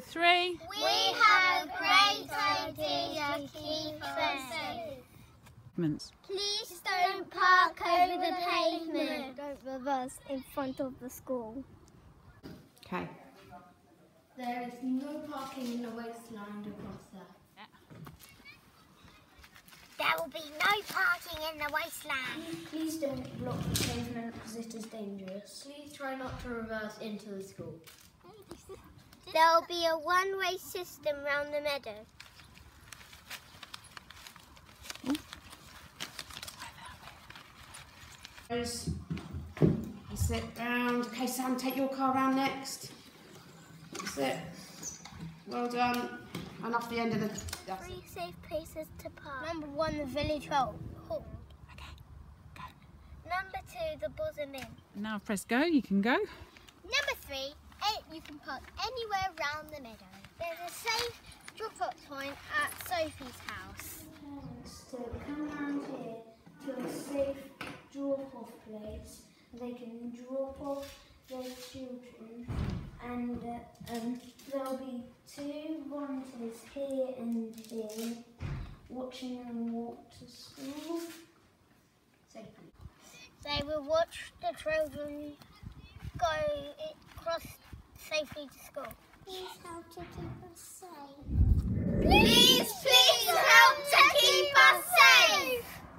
3. We have a great idea to keep us safe. Please don't park over the pavement. Don't reverse in front of the school. Okay. There is no parking in the wasteland across there. There will be no parking in the wasteland. Please don't block the pavement because it is dangerous. Please try not to reverse into the school. There will be a one-way system round the meadow. Sit round. Okay, Sam, take your car round next. That's it. Well done. And off the end of the... That's 3 safe places to park. Number 1, the village hall. Okay, go. Number 2, the Bosom Inn. Now press go, you can go. Number 3, you can park anywhere around the meadow. There's a safe drop-off point at Sophie's house. Parents to come round here to a safe drop-off place. They can drop off their children, and there'll be 2 volunteers here and here watching them walk to school safely. They will watch the children cross safely to school. Please help to keep us safe. Please help to keep us safe.